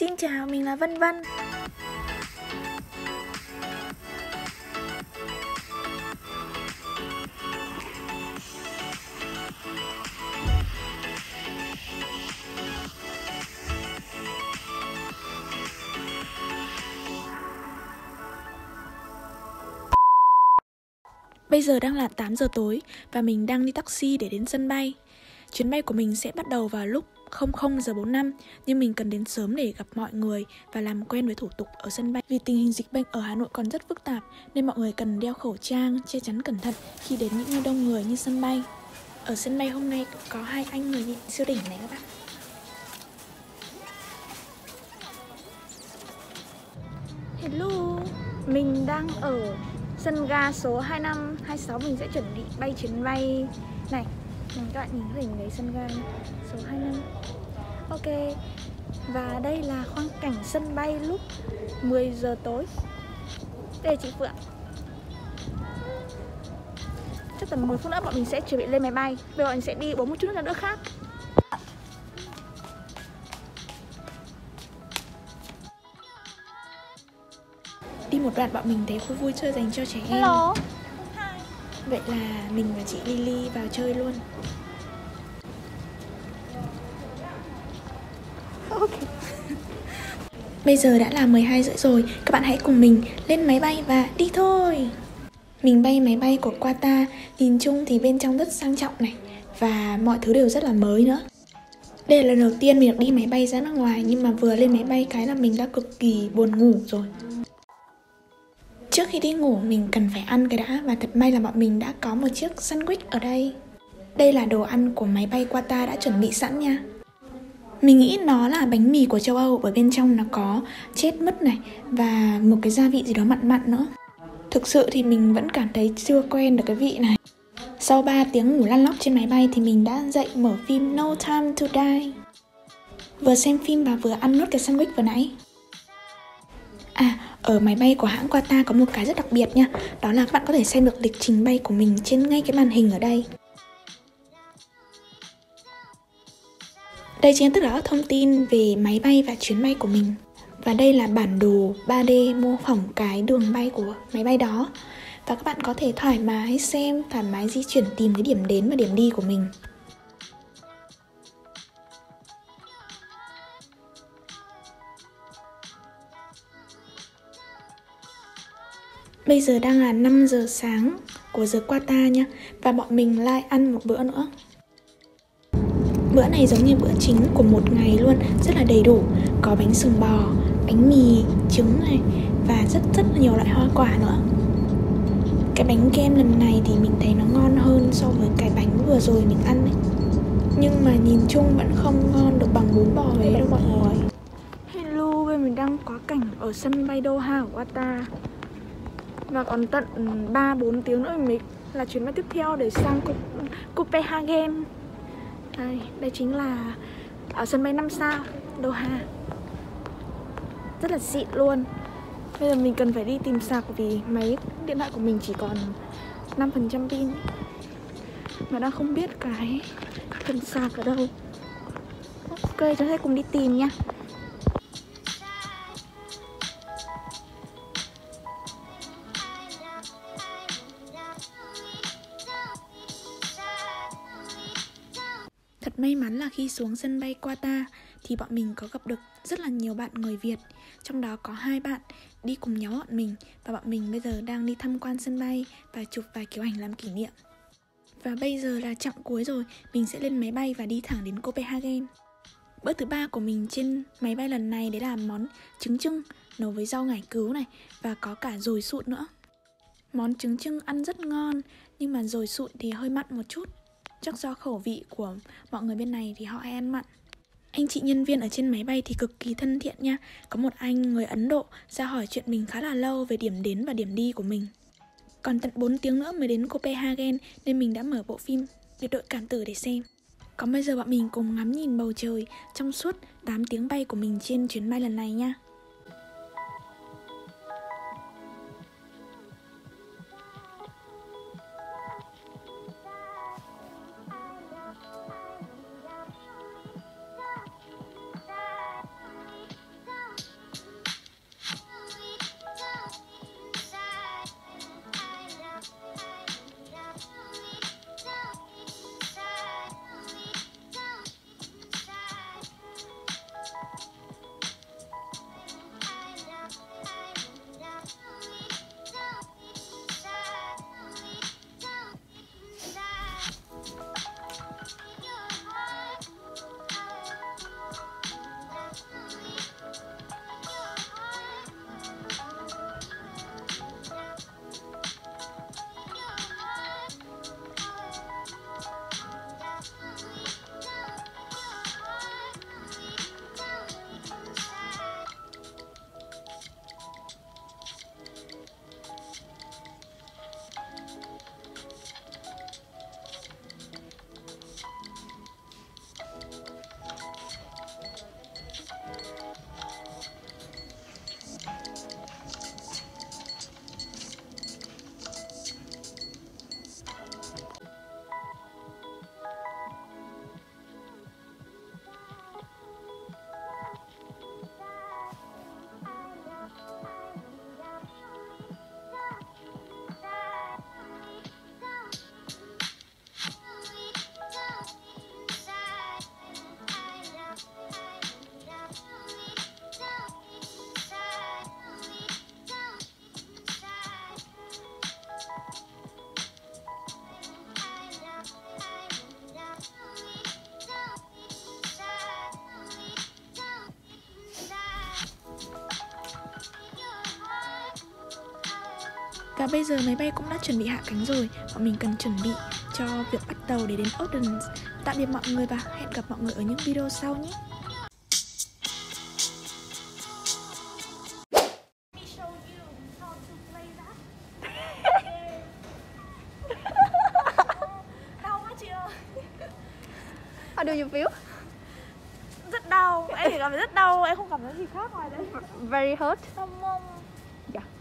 Xin chào, mình là Vân Vân. Bây giờ đang là 8 giờ tối và mình đang đi taxi để đến sân bay. Chuyến bay của mình sẽ bắt đầu vào lúc 00:45, nhưng mình cần đến sớm để gặp mọi người và làm quen với thủ tục ở sân bay. Vì tình hình dịch bệnh ở Hà Nội còn rất phức tạp nên mọi người cần đeo khẩu trang, che chắn cẩn thận khi đến những nơi đông người như sân bay. Ở sân bay hôm nay có 2 anh người nhện siêu đỉnh này các bạn. Hello, mình đang ở sân ga số 25, 26. Mình sẽ chuẩn bị bay chuyến bay này. Các bạn nhìn hình đấy, sân ga số 25. Ok. Và đây là quang cảnh sân bay lúc 10 giờ tối. Đây là chị Phượng. Chắc tầm 10 phút nữa bọn mình sẽ chuẩn bị lên máy bay. Bây giờ bọn mình sẽ đi uống một chút nữa khác. Đi một đoạn bọn mình thấy khu vui chơi dành cho trẻ em. Hello. Vậy là mình và chị Lily vào chơi luôn. Ok. Bây giờ đã là 12 rưỡi rồi, các bạn hãy cùng mình lên máy bay và đi thôi. Mình bay máy bay của Qatar, nhìn chung thì bên trong rất sang trọng này và mọi thứ đều rất là mới nữa. Đây là lần đầu tiên mình được đi máy bay ra nước ngoài, nhưng mà vừa lên máy bay cái là mình đã cực kỳ buồn ngủ rồi. Trước khi đi ngủ mình cần phải ăn cái đã, và thật may là bọn mình đã có một chiếc sandwich ở đây. Đây là đồ ăn của máy bay Qatar đã chuẩn bị sẵn nha. Mình nghĩ nó là bánh mì của châu Âu, bởi bên trong nó có chết mứt này và một cái gia vị gì đó mặn mặn nữa. Thực sự thì mình vẫn cảm thấy chưa quen được cái vị này. Sau 3 tiếng ngủ lăn lóc trên máy bay thì mình đã dậy mở phim No Time to Die. Vừa xem phim và vừa ăn nốt cái sandwich vừa nãy. Ở máy bay của hãng Qatar có một cái rất đặc biệt nha. Đó là các bạn có thể xem được lịch trình bay của mình trên ngay cái màn hình ở đây. Đây chính là tất cả các thông tin về máy bay và chuyến bay của mình. Và đây là bản đồ 3D mô phỏng cái đường bay của máy bay đó. Và các bạn có thể thoải mái xem, thoải mái di chuyển tìm cái điểm đến và điểm đi của mình. Bây giờ đang là 5 giờ sáng của giờ Qatar nha. Và bọn mình lại ăn một bữa nữa. Bữa này giống như bữa chính của một ngày luôn, rất là đầy đủ. Có bánh sừng bò, bánh mì, trứng này và rất là nhiều loại hoa quả nữa. Cái bánh kem lần này thì mình thấy nó ngon hơn so với cái bánh vừa rồi mình ăn ấy. Nhưng mà nhìn chung vẫn không ngon được bằng bún bò Huế đâu mọi người. Hello, bây mình đang quá cảnh ở sân bay Doha của Qatar. Và còn tận 3-4 tiếng nữa mình là chuyến bay tiếp theo để sang Copenhagen. Đây chính là ở sân bay 5 sao Doha. Rất là xịn luôn. Bây giờ mình cần phải đi tìm sạc vì máy điện thoại của mình chỉ còn 5% pin. Mà đang không biết cái cần sạc ở đâu. Ok, chúng ta sẽ cùng đi tìm nha. Thật may mắn là khi xuống sân bay Qatar thì bọn mình có gặp được rất là nhiều bạn người Việt. Trong đó có 2 bạn đi cùng nhóm bọn mình. Và bọn mình bây giờ đang đi tham quan sân bay và chụp vài kiểu ảnh làm kỷ niệm. Và bây giờ là chặng cuối rồi, mình sẽ lên máy bay và đi thẳng đến Copenhagen. Bữa thứ 3 của mình trên máy bay lần này đấy là món trứng chưng nấu với rau ngải cứu này và có cả dồi sụn nữa. Món trứng chưng ăn rất ngon, nhưng mà dồi sụn thì hơi mặn một chút. Chắc do khẩu vị của mọi người bên này thì họ hay ăn mặn. Anh chị nhân viên ở trên máy bay thì cực kỳ thân thiện nha. Có một anh người Ấn Độ ra hỏi chuyện mình khá là lâu về điểm đến và điểm đi của mình. Còn tận 4 tiếng nữa mới đến Copenhagen nên mình đã mở bộ phim Biệt đội cảm tử để xem. Còn bây giờ bọn mình cùng ngắm nhìn bầu trời trong suốt 8 tiếng bay của mình trên chuyến bay lần này nha. Và bây giờ máy bay cũng đã chuẩn bị hạ cánh rồi. Bọn mình cần chuẩn bị cho việc bắt tàu để đến Odense. Tạm biệt mọi người và hẹn gặp mọi người ở những video sau nhé. How do you feel? Rất đau, em chỉ cảm thấy rất đau, em không cảm thấy gì khác ngoài đấy. Very hurt. Đau mông. Yeah.